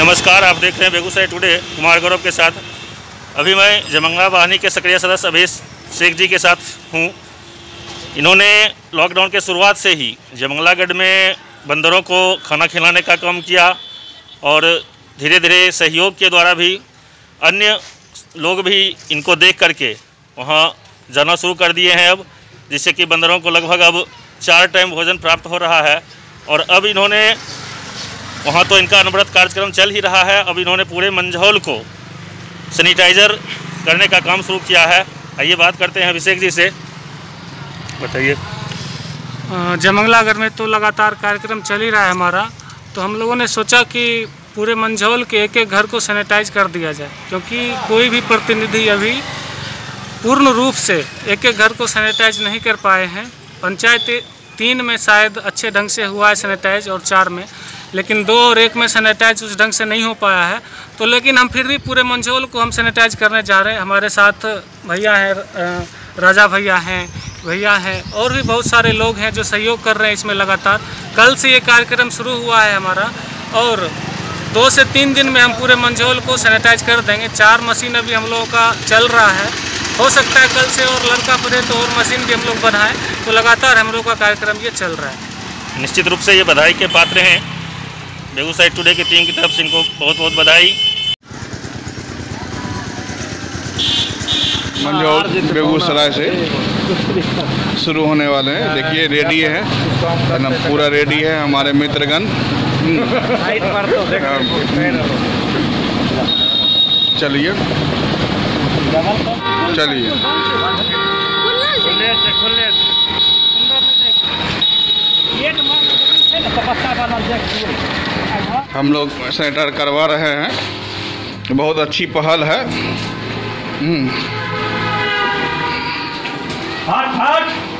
नमस्कार, आप देख रहे हैं बेगूसराय टुडे कुमार गौरव के साथ। अभी मैं जयमंगला वाहिनी के सक्रिय सदस्य अभेश शेख जी के साथ हूँ। इन्होंने लॉकडाउन के शुरुआत से ही जयमंगलागढ़ में बंदरों को खाना खिलाने का काम किया और धीरे धीरे सहयोग के द्वारा भी अन्य लोग भी इनको देख करके वहाँ जाना शुरू कर दिए हैं अब, जिससे कि बंदरों को लगभग अब 4 टाइम भोजन प्राप्त हो रहा है। और अब इन्होंने वहाँ तो इनका अनवरत कार्यक्रम चल ही रहा है, अब इन्होंने पूरे मंझौल को सैनिटाइज़र करने का काम शुरू किया है। आइए बात करते हैं अभिषेक जी से, बताइए। जयमंगलागढ़ में तो लगातार कार्यक्रम चल ही रहा है हमारा, तो हम लोगों ने सोचा कि पूरे मंझौल के एक एक घर को सैनिटाइज कर दिया जाए, क्योंकि कोई भी प्रतिनिधि अभी पूर्ण रूप से एक एक घर को सैनिटाइज नहीं कर पाए हैं। पंचायत 3 में शायद अच्छे ढंग से हुआ है सैनिटाइज और 4 में, लेकिन 2 और 1 में सैनिटाइज उस ढंग से नहीं हो पाया है। तो लेकिन हम फिर भी पूरे मंझौल को हम सैनिटाइज करने जा रहे हैं। हमारे साथ भैया हैं, राजा भैया हैं और भी बहुत सारे लोग हैं जो सहयोग कर रहे हैं इसमें लगातार। कल से ये कार्यक्रम शुरू हुआ है हमारा और 2 से 3 दिन में हम पूरे मंझौल को सैनिटाइज कर देंगे। 4 मशीन अभी हम लोगों का चल रहा है, हो सकता है कल से और लड़का पड़े तो और मशीन भी हम लोग बढ़ाएं। तो लगातार हम लोग का कार्यक्रम ये चल रहा है। निश्चित रूप से ये बधाई के पात्र हैं। बेगूसराय टुडे की टीम की तरफ से इनको बहुत बहुत बधाई। मंझौल बेगूसराय से शुरू होने वाले हैं। देखिए रेडी है ना, पूरा रेडी है हमारे मित्रगण। चलिए चलिए हम लोग सैनिटाइज करवा रहे हैं, बहुत अच्छी पहल है।